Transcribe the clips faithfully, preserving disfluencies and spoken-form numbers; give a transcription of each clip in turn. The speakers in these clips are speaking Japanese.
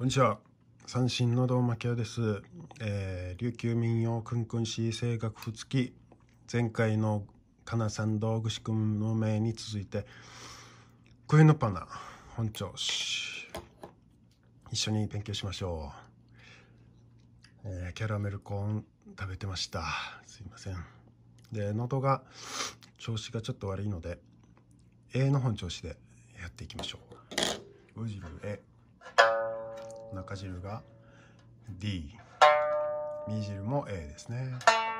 こんにちは。三振の堂巻屋です。えー、琉球民謡くんくんし声楽譜付き、前回のかなさん道具志くんの名に続いて冬のパナ本調子一緒に勉強しましょう。えー、キャラメルコーン食べてました。すいません。で、喉が調子がちょっと悪いので A の本調子でやっていきましょう。う汁 A、中汁が D、 み汁も A ですね。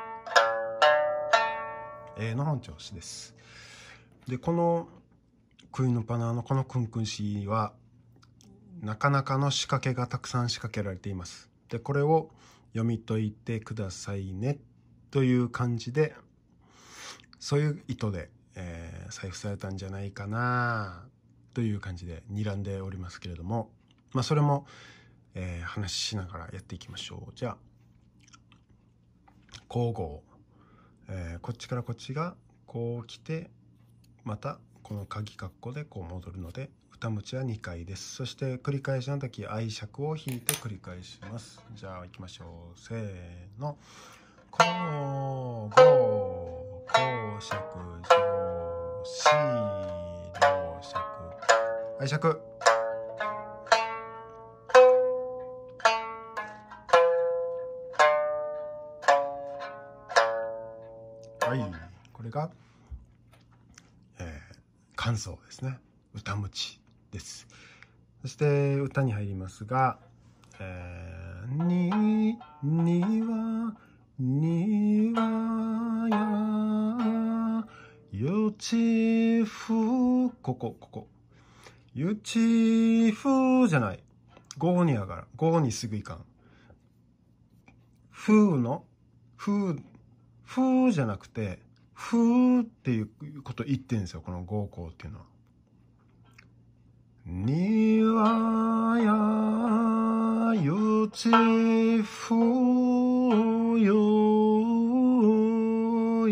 A の本調子です。で、このクイのパナーのこのクンクンシはなかなかの仕掛けがたくさん仕掛けられています。で、これを読み解いてくださいねという感じで、そういう意図で、えー、採布されたんじゃないかなという感じで睨んでおりますけれども、まあそれも、えー、話ししながらやっていきましょう。じゃあ交互、えー、こっちからこっちがこう来て、またこの鍵括弧でこう戻るので歌持ちはにかいです。そして繰り返しの時愛尺を引いて繰り返します。じゃあ行きましょう。せーの。こうご公尺上子両尺愛尺。はい、これが、えー、間奏ですね。歌持ちです。そして歌に入りますが、えー、ににはにはやよちふここここよちふじゃない、ごに上がらごにすぐいかん。ふのふふじゃなくてふっていうこと言ってるんですよ、このご項っていうのは。にわやよちふよ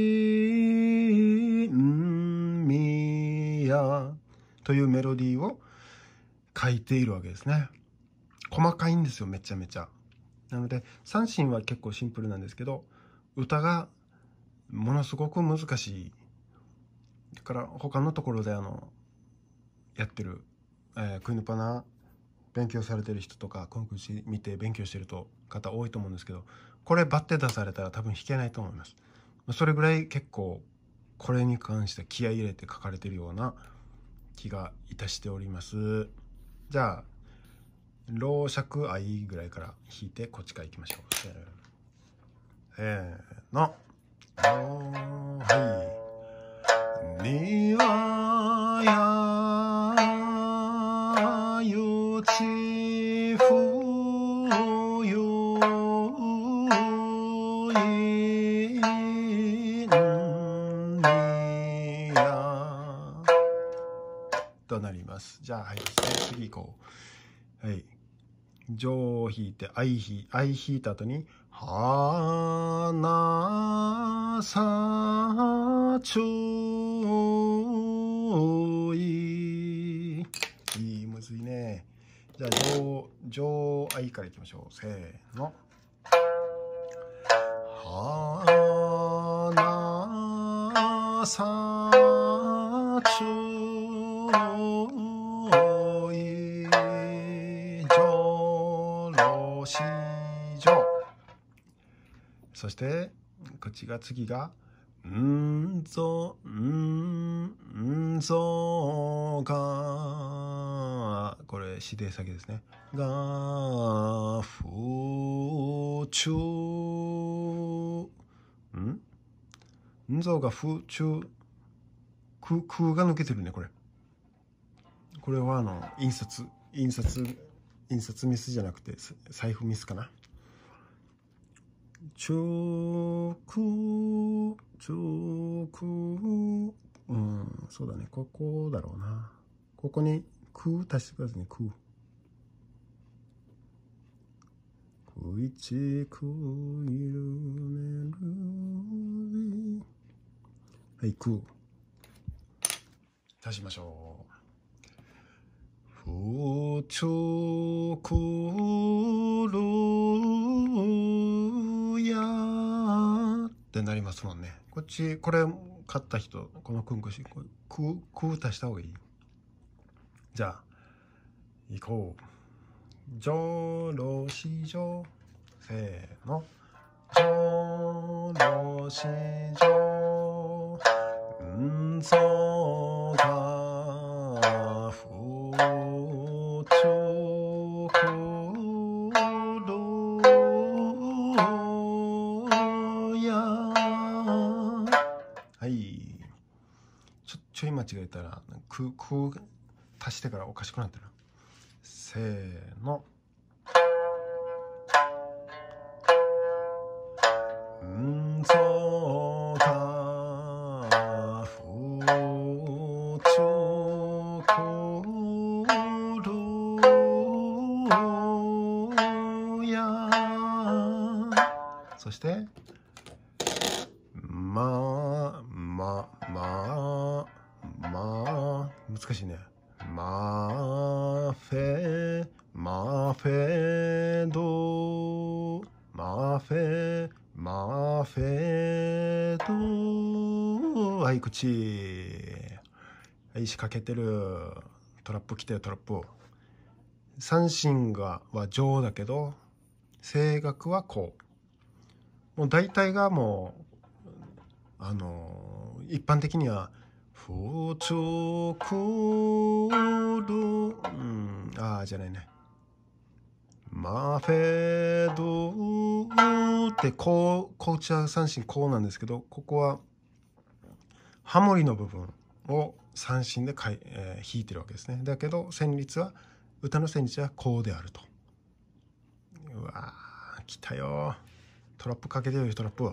いんみやというメロディーを書いているわけですね。細かいんですよ、めちゃめちゃ。なので三振は結構シンプルなんですけど、歌がものすごく難しい。だから他のところであのやってる、えー、クイヌパナ勉強されてる人とかコンクール見て勉強してると方多いと思うんですけど、これバッて出されたら多分弾けないと思います。それぐらい結構これに関して気合い入れて書かれてるような気がいたしております。じゃあ老尺愛ぐらいから弾いてこっちから行きましょう。せーの。はい。にわやよちふよいんみやとなります。じゃあはい、次行こう。はい。上を弾いて愛弾い愛弾いた後にはなさちょい。いい、むずいね。じゃあ上上愛からいきましょう。せーの。はなさちょいし上。そしてこっちが次がんぞんぞが、これ指定先ですね。がふちゅんんぞがふちゅくくが抜けてるね。これこれはあの印刷印刷印刷ミスじゃなくて財布ミスかな。ちょくちょく、うん、そうだね、ここだろうな。ここにく足してくださいね。くくいちくいるめる。はい、く足しましょう。 不直くるやってなりますもんね。こっちこれ買った人、このくんくしこれくく足した方がいい。じゃあ行こう。じょろしじょ、せーの。じょろしじょ、んそがふちゅくるや。はい。ちょ、ちょい間違えたら、く、く足してからおかしくなってる。せーの。んそがふちゅくるや。そしてまままま難しいね。マフェマフェドマフェマフェド。はい、口。はい、仕掛けてる。トラップ来てよ、トラップ。三振がは上だけど声楽はこう。もう大体がもうあの一般的にはふちゅくる、うん、ああじゃないね。マフェドってこう、こうちは三振こうなんですけど、ここはハモリの部分を三振でかい、えー、弾いてるわけですね。だけど旋律は歌の旋律はこうであると。うわー来たよ。トラップかけてよ、トラップ。はい。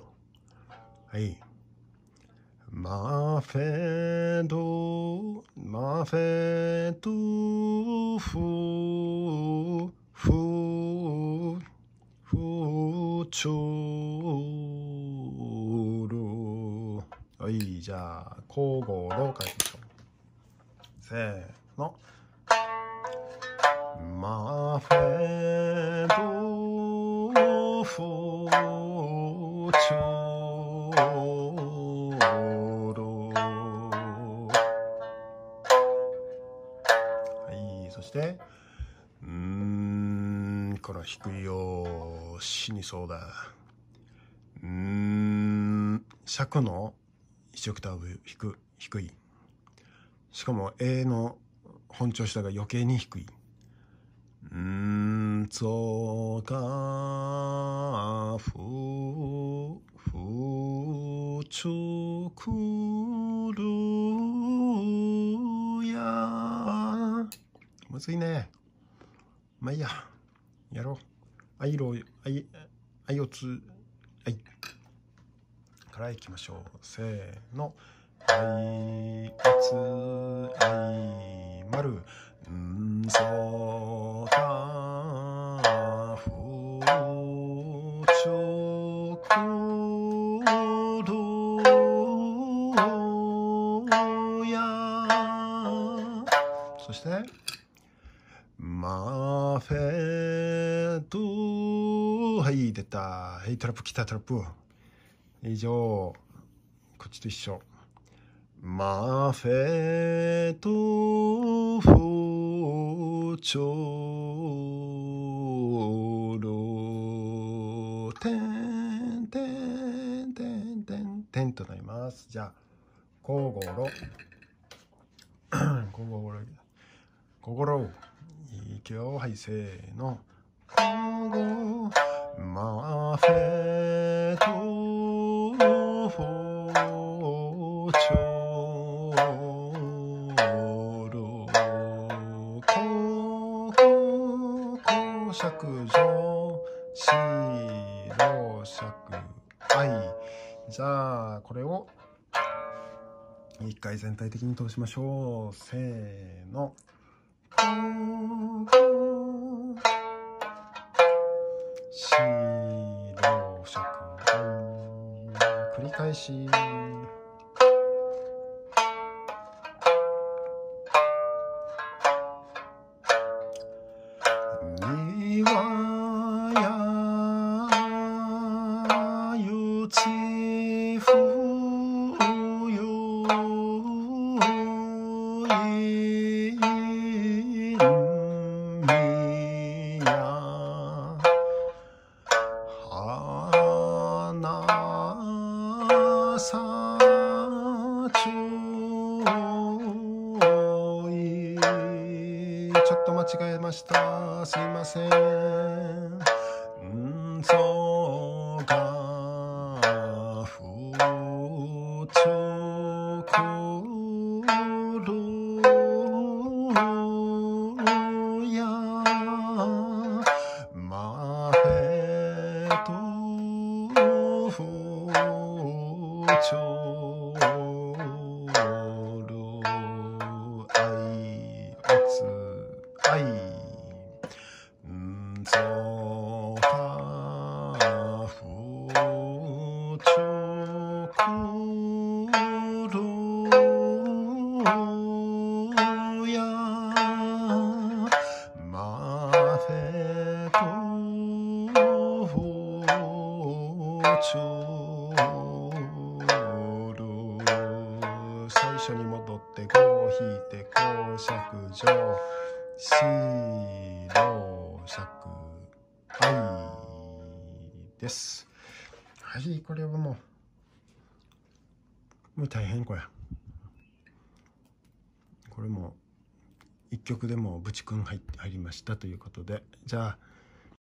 マフェドマフェドフフフチュル。はい、じゃあ交互の書きましょう。せーの。マフェドフチュル。はい、そしてうーんこれは低いよ。死にそうだ。うーん尺のいちオクターブ低低い。しかも A の本調子だが余計に低い。うーんぞがふふちゅくるや。むずいね。まあいいや。やろう。あいろあいあいおつはいからいきましょう。せーの。あいおつあいまるんそがふちゅくるや。そしてマフェド。はい出た。はい、トラップ来た。トラップ以上。こっちと一緒。マフェドフチョロテンテンテンテンテンとなります。じゃあゴーゴロゴーゴロゴーゴロいくよ。はいせーの。ゴーゴーマフェドフチョロココ尺上しろ尺。はい。じゃあこれを一回全体的に通しましょう。せーの。ココしろ尺。繰り返し。 はやゆちふゆいんみやはなさちゅうい、ちょっと間違えました、すいません。んぞがふちゅくるやまへとふちょるあいおつあいんぞかふちょくるやまへとふちょる、最初に戻って五を引いて公爵上しろしゃくあいです。はい、これはもうもう大変これ。これも一曲でもぶちくん入って入りましたということで、じゃあ